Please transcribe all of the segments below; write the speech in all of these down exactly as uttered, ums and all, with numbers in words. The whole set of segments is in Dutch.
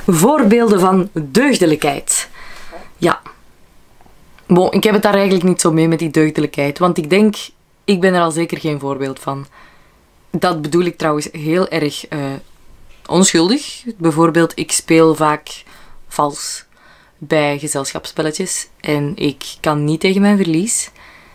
Voorbeelden van deugdelijkheid. Ja. Bon, ik heb het daar eigenlijk niet zo mee met die deugdelijkheid. Want ik denk, ik ben er al zeker geen voorbeeld van. Dat bedoel ik trouwens heel erg uh, onschuldig. Bijvoorbeeld, ik speel vaak vals bij gezelschapsspelletjes. En ik kan niet tegen mijn verlies.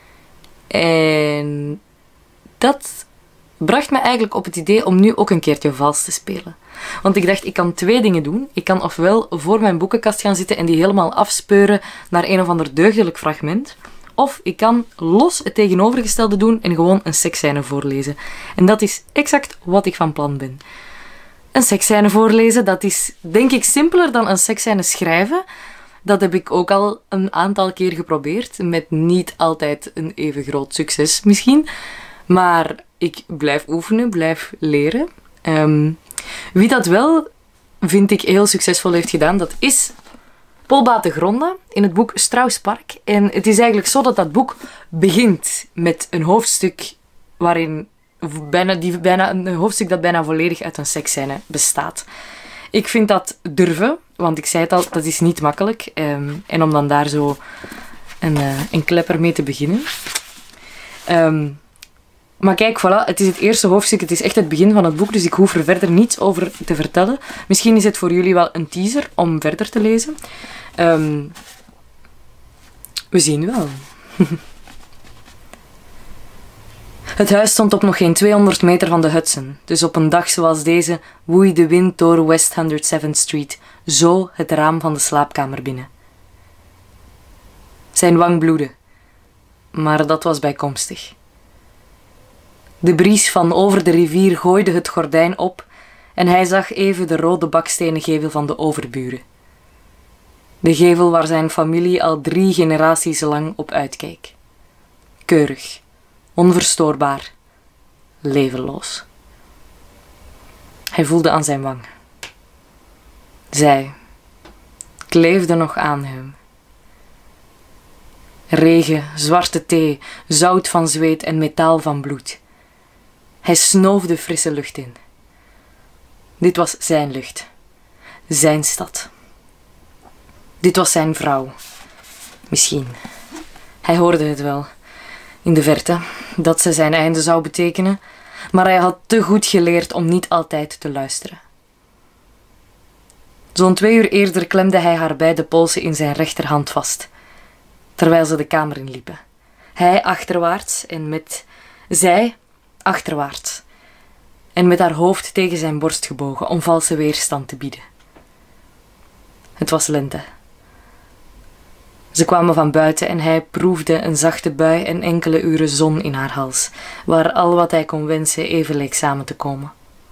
En dat bracht me eigenlijk op het idee om nu ook een keertje vals te spelen. Want ik dacht, ik kan twee dingen doen. Ik kan ofwel voor mijn boekenkast gaan zitten en die helemaal afspeuren naar een of ander deugdelijk fragment. Of ik kan los het tegenovergestelde doen en gewoon een seksscène voorlezen. En dat is exact wat ik van plan ben. Een seksscène voorlezen, dat is denk ik simpeler dan een seksscène schrijven. Dat heb ik ook al een aantal keer geprobeerd. Met niet altijd een even groot succes misschien. Maar ik blijf oefenen, blijf leren. Um, wie dat wel, vind ik, heel succesvol heeft gedaan, dat is Paul Bategronda in het boek Strauspark. En het is eigenlijk zo dat dat boek begint met een hoofdstuk waarin bijna, die, bijna, een hoofdstuk dat bijna volledig uit een seksscène bestaat. Ik vind dat durven, want ik zei het al, dat is niet makkelijk. Um, en om dan daar zo een, uh, een klepper mee te beginnen. Um, Maar kijk, voilà, het is het eerste hoofdstuk, het is echt het begin van het boek, dus ik hoef er verder niets over te vertellen. Misschien is het voor jullie wel een teaser om verder te lezen. Um, we zien wel. Het huis stond op nog geen tweehonderd meter van de Hudson, dus op een dag zoals deze woei de wind door West honderdzeventh Street, zo het raam van de slaapkamer binnen. Zijn wang bloedde, maar dat was bijkomstig. De bries van over de rivier gooide het gordijn op en hij zag even de rode bakstenen gevel van de overburen. De gevel waar zijn familie al drie generaties lang op uitkeek. Keurig, onverstoorbaar, levenloos. Hij voelde aan zijn wang. Zij kleefde nog aan hem. Regen, zwarte thee, zout van zweet en metaal van bloed. Hij snoof de frisse lucht in. Dit was zijn lucht. Zijn stad. Dit was zijn vrouw. Misschien. Hij hoorde het wel. In de verte. Dat ze zijn einde zou betekenen. Maar hij had te goed geleerd om niet altijd te luisteren. Zo'n twee uur eerder klemde hij haar beide polsen in zijn rechterhand vast. Terwijl ze de kamer inliepen. Hij achterwaarts en met zij achterwaarts. En met haar hoofd tegen zijn borst gebogen om valse weerstand te bieden. Het was lente. Ze kwamen van buiten en hij proefde een zachte bui en enkele uren zon in haar hals, waar al wat hij kon wensen even leek samen te komen.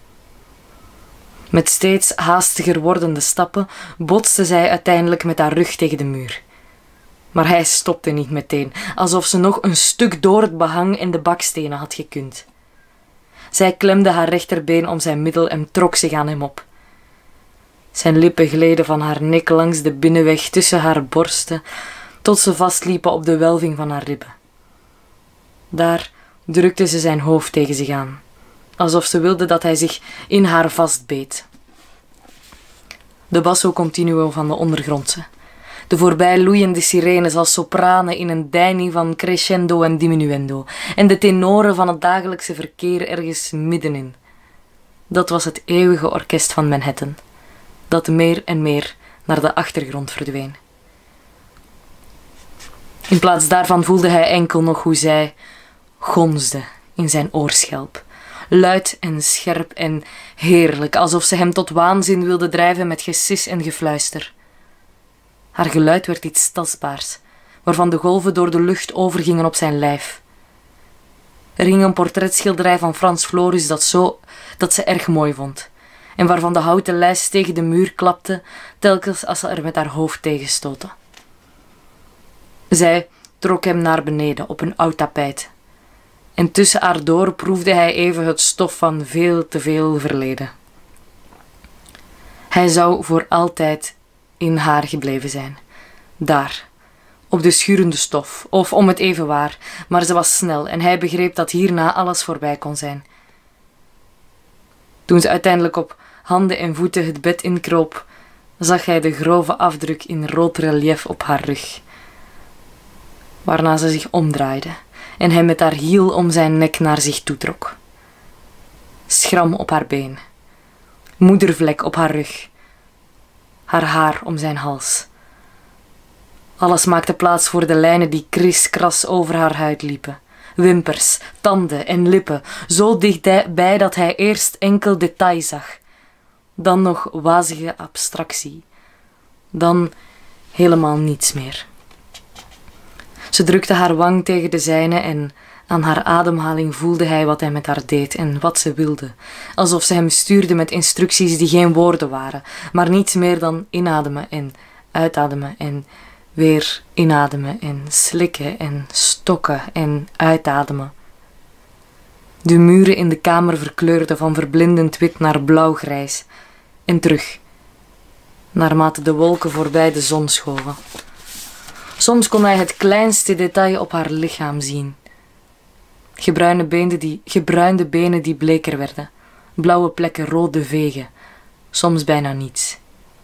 Met steeds haastiger wordende stappen botste zij uiteindelijk met haar rug tegen de muur. Maar hij stopte niet meteen, alsof ze nog een stuk door het behang en de bakstenen had gekund. Zij klemde haar rechterbeen om zijn middel en trok zich aan hem op. Zijn lippen gleden van haar nek langs de binnenweg tussen haar borsten, tot ze vastliepen op de welving van haar ribben. Daar drukte ze zijn hoofd tegen zich aan, alsof ze wilde dat hij zich in haar vastbeet. De basso continuo van de ondergrondse. De voorbij loeiende sirenes als sopranen in een deining van crescendo en diminuendo, en de tenoren van het dagelijkse verkeer ergens middenin. Dat was het eeuwige orkest van Manhattan, dat meer en meer naar de achtergrond verdween. In plaats daarvan voelde hij enkel nog hoe zij gonsde in zijn oorschelp, luid en scherp en heerlijk, alsof ze hem tot waanzin wilde drijven met gesis en gefluister. Haar geluid werd iets tastbaars, waarvan de golven door de lucht overgingen op zijn lijf. Er hing een portretschilderij van Frans Florus dat, zo, dat ze erg mooi vond, en waarvan de houten lijst tegen de muur klapte, telkens als ze er met haar hoofd tegen stootte. Zij trok hem naar beneden op een oud tapijt, en tussen haar door proefde hij even het stof van veel te veel verleden. Hij zou voor altijd in haar gebleven zijn. Daar, op de schurende stof, of om het even waar, maar ze was snel en hij begreep dat hierna alles voorbij kon zijn. Toen ze uiteindelijk op handen en voeten het bed inkroop, zag hij de grove afdruk in rood relief op haar rug, waarna ze zich omdraaide en hij met haar hiel om zijn nek naar zich toetrok. Schram op haar been, moedervlek op haar rug, haar haar om zijn hals. Alles maakte plaats voor de lijnen die kriskras over haar huid liepen. Wimpers, tanden en lippen, zo dichtbij dat hij eerst enkel detail zag. Dan nog wazige abstractie. Dan helemaal niets meer. Ze drukte haar wang tegen de zijne en aan haar ademhaling voelde hij wat hij met haar deed en wat ze wilde. Alsof ze hem stuurde met instructies die geen woorden waren, maar niets meer dan inademen en uitademen en weer inademen en slikken en stokken en uitademen. De muren in de kamer verkleurden van verblindend wit naar blauwgrijs en terug, naarmate de wolken voorbij de zon schoven. Soms kon hij het kleinste detail op haar lichaam zien. Gebruinde benen die, gebruinde benen die bleker werden, blauwe plekken rode vegen, soms bijna niets.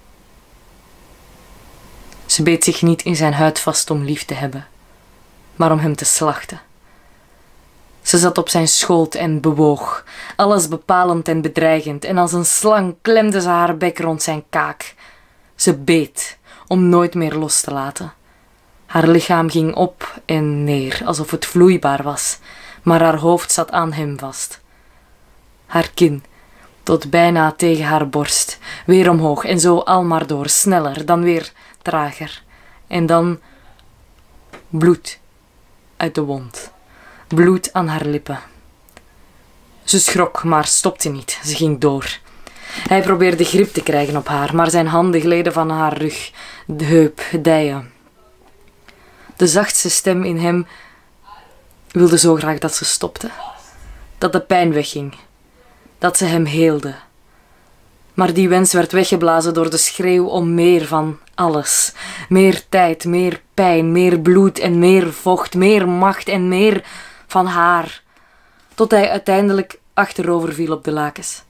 Ze beet zich niet in zijn huid vast om lief te hebben, maar om hem te slachten. Ze zat op zijn schoot en bewoog, alles bepalend en bedreigend, en als een slang klemde ze haar bek rond zijn kaak. Ze beet, om nooit meer los te laten. Haar lichaam ging op en neer, alsof het vloeibaar was, maar haar hoofd zat aan hem vast. Haar kin, tot bijna tegen haar borst, weer omhoog en zo al maar door, sneller, dan weer trager. En dan bloed uit de wond, bloed aan haar lippen. Ze schrok, maar stopte niet, ze ging door. Hij probeerde grip te krijgen op haar, maar zijn handen gleden van haar rug, de heup, dijen. De zachtste stem in hem wilde zo graag dat ze stopte, dat de pijn wegging, dat ze hem heelde. Maar die wens werd weggeblazen door de schreeuw om meer van alles. Meer tijd, meer pijn, meer bloed en meer vocht, meer macht en meer van haar, tot hij uiteindelijk achterover viel op de lakens.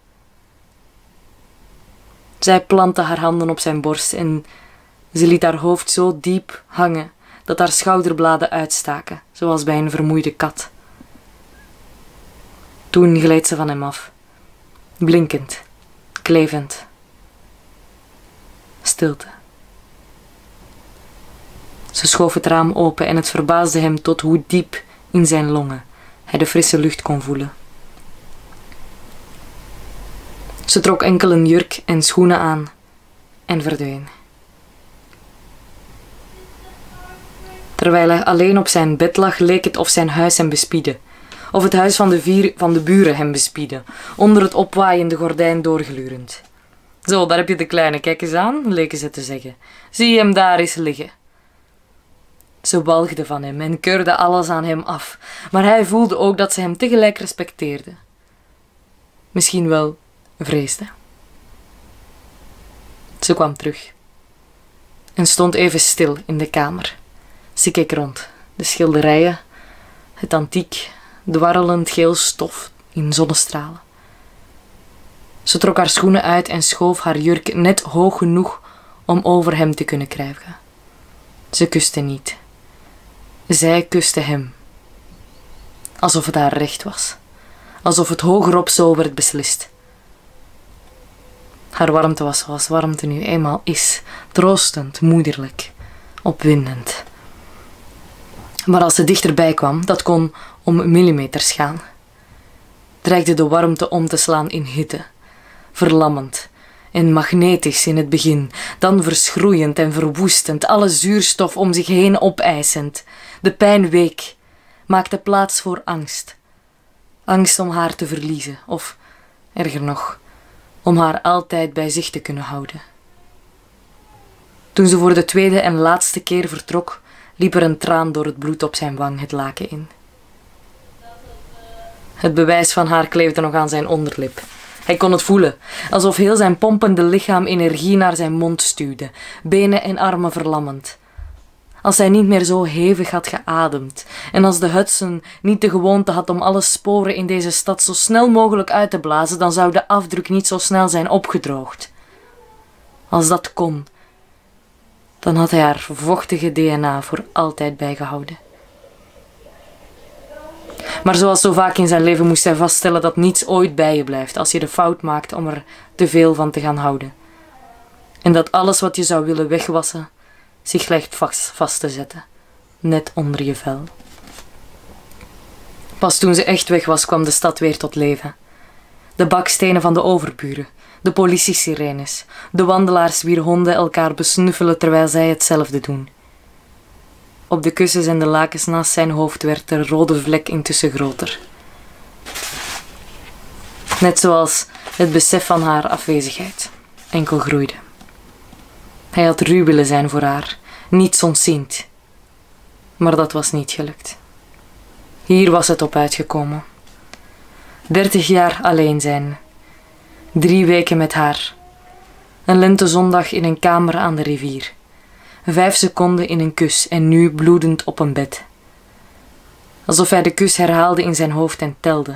Zij plantte haar handen op zijn borst en ze liet haar hoofd zo diep hangen dat haar schouderbladen uitstaken, zoals bij een vermoeide kat. Toen gleed ze van hem af, blinkend, klevend. Stilte. Ze schoof het raam open en het verbaasde hem tot hoe diep in zijn longen hij de frisse lucht kon voelen. Ze trok enkel een jurk en schoenen aan en verdween. Terwijl hij alleen op zijn bed lag, leek het of zijn huis hem bespiedde. Of het huis van de, vier, van de buren hem bespiedde, onder het opwaaiende gordijn doorglurend. Zo, daar heb je de kleine, kijk eens aan, leken ze te zeggen. Zie hem daar eens liggen. Ze walgde van hem en keurde alles aan hem af, maar hij voelde ook dat ze hem tegelijk respecteerde. Misschien wel vreesde. Ze kwam terug en stond even stil in de kamer. Ze keek rond, de schilderijen, het antiek, dwarrelend geel stof in zonnestralen. Ze trok haar schoenen uit en schoof haar jurk net hoog genoeg om over hem te kunnen kruipen. Ze kuste niet. Zij kuste hem. Alsof het haar recht was. Alsof het hogerop zo werd beslist. Haar warmte was zoals warmte nu eenmaal is. Troostend, moederlijk, opwindend. Maar als ze dichterbij kwam, dat kon om millimeters gaan, dreigde de warmte om te slaan in hitte, verlammend en magnetisch in het begin, dan verschroeiend en verwoestend, alle zuurstof om zich heen opeisend. De pijn week, maakte plaats voor angst. Angst om haar te verliezen, of, erger nog, om haar altijd bij zich te kunnen houden. Toen ze voor de tweede en laatste keer vertrok, liep er een traan door het bloed op zijn wang het laken in. Het bewijs van haar kleefde nog aan zijn onderlip. Hij kon het voelen, alsof heel zijn pompende lichaam energie naar zijn mond stuwde, benen en armen verlammend. Als hij niet meer zo hevig had geademd en als de Hudson niet de gewoonte had om alle sporen in deze stad zo snel mogelijk uit te blazen, dan zou de afdruk niet zo snel zijn opgedroogd. Als dat kon, dan had hij haar vochtige D N A voor altijd bijgehouden. Maar zoals zo vaak in zijn leven moest hij vaststellen dat niets ooit bij je blijft als je de fout maakt om er te veel van te gaan houden. En dat alles wat je zou willen wegwassen zich ligt vast, vast te zetten, net onder je vel. Pas toen ze echt weg was, kwam de stad weer tot leven. De bakstenen van de overburen, de politiesirenes, de wandelaars wier honden elkaar besnuffelen terwijl zij hetzelfde doen. Op de kussens en de lakens naast zijn hoofd werd de rode vlek intussen groter. Net zoals het besef van haar afwezigheid enkel groeide. Hij had ruw willen zijn voor haar, niets ontziend. Maar dat was niet gelukt. Hier was het op uitgekomen. Dertig jaar alleen zijn. Drie weken met haar. Een lentezondag in een kamer aan de rivier. Vijf seconden in een kus en nu bloedend op een bed. Alsof hij de kus herhaalde in zijn hoofd en telde.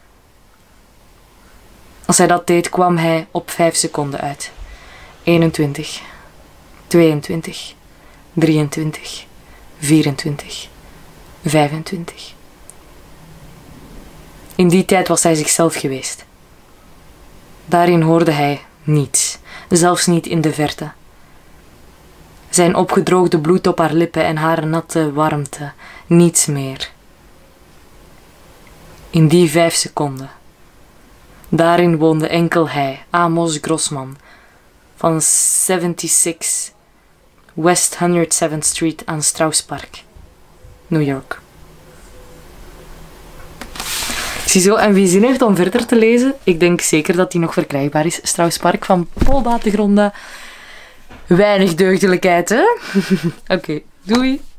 Als hij dat deed, kwam hij op vijf seconden uit. eenentwintig, tweeëntwintig, drieëntwintig, vierentwintig, vijfentwintig. In die tijd was hij zichzelf geweest. Daarin hoorde hij niets, zelfs niet in de verte. Zijn opgedroogde bloed op haar lippen en haar natte warmte, niets meer. In die vijf seconden. Daarin woonde enkel hij, Amos Grossman, van zevenenzestig West honderdzeventh Street aan Strauss Park, New York. Ik zie zo, en wie zin heeft om verder te lezen, ik denk zeker dat die nog verkrijgbaar is. Strauss Park van Paul Bategronda. Weinig deugdelijkheid, hè? Oké, okay, doei!